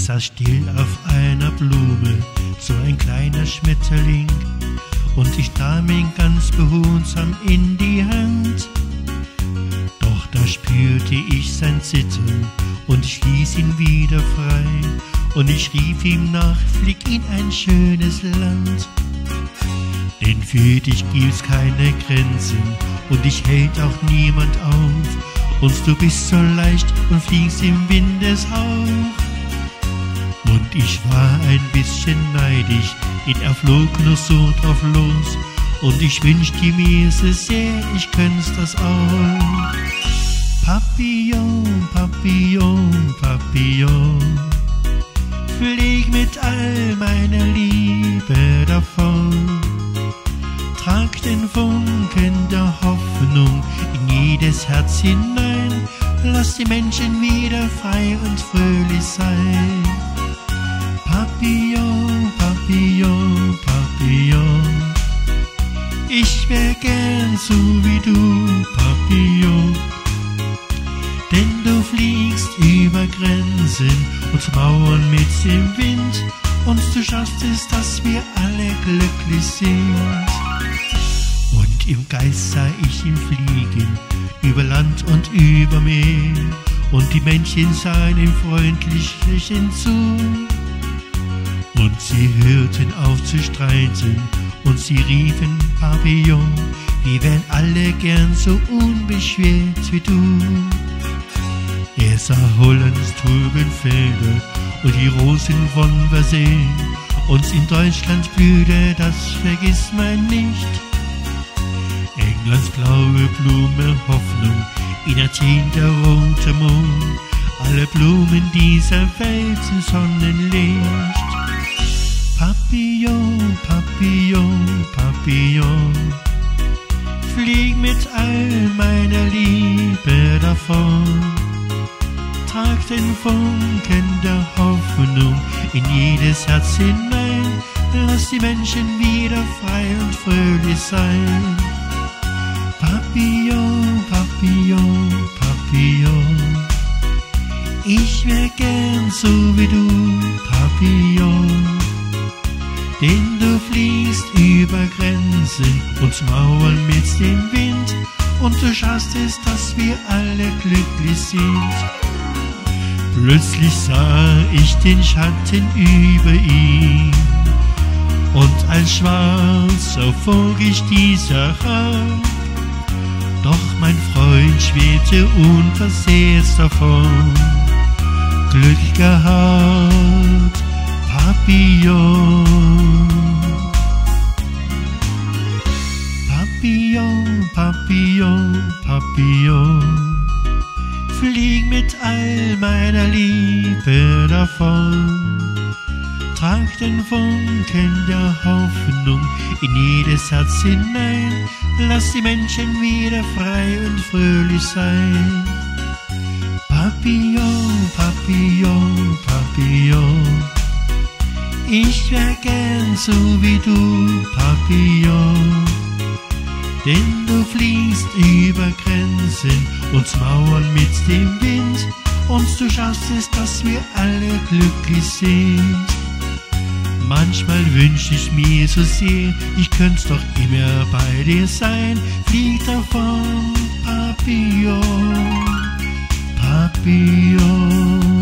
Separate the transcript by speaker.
Speaker 1: saß still auf einer Blume, so ein kleiner Schmetterling, und ich nahm ihn ganz behutsam in die Hand. Doch da spürte ich sein Zittern, und ich ließ ihn wieder frei, und ich rief ihm nach, flieg in ein schönes Land. Denn für dich gibt's keine Grenzen, und dich hält auch niemand auf, und du bist so leicht und fliegst im Windeshauch. Und ich war ein bisschen neidisch, denn er flog nur so drauf los, und ich wünschte mir so sehr, ich könnt's das auch. Papillon, Papillon, Papillon, flieg mit all meiner Liebe davon. Trag den Funken der Hoffnung in jedes Herz hinein, lass die Menschen wieder frei und fröhlich sein. Papillon, Papillon, Papillon, ich wär gern so wie du, Papillon. Denn du fliegst über Grenzen und Mauern mit dem Wind, und du schaffst es, dass wir alle glücklich sind. Und im Geist sah ich ihn fliegen, über Land und über Meer, und die Männchen sahen ihm freundlich lächelnd zu. Und sie hörten auf zu streiten, und sie riefen Papillon, wir wären alle gern so unbeschwert wie du. Er sah Hollands trüben Felder und die Rosen von Versehen, und in Deutschland blühte, das vergisst man nicht. Englands blaue Blume Hoffnung, in Athen der rote Mond, alle Blumen dieser Welt im Sonnenlicht. Papillon, Papillon, Papillon, flieg mit all meiner Liebe davon. Trag den Funken der Hoffnung in jedes Herz hinein, lass die Menschen wieder frei und fröhlich sein. Papillon, Papillon, Papillon, ich wär gern so wie du, Papillon. Denn du fliegst über Grenzen und Mauern mit dem Wind, und du schaffst es, dass wir alle glücklich sind. Plötzlich sah ich den Schatten über ihm, und als schwarzer Vogel stieß er ab. Doch mein Freund schwebte unversehrt davon. Glück gehabt, Papillon. Papillon, Papillon, Papillon, flieg mit all meiner Liebe davon. Trag den Funken der Hoffnung in jedes Herz hinein, lass die Menschen wieder frei und fröhlich sein. Papillon, Papillon, Papillon, ich wär gern so wie du, Papillon. Denn du fliegst über Grenzen und Mauern mit dem Wind, und du schaffst es, dass wir alle glücklich sind. Manchmal wünsch ich mir so sehr, ich könnt's doch immer bei dir sein. Flieg davon, Papillon, Papillon.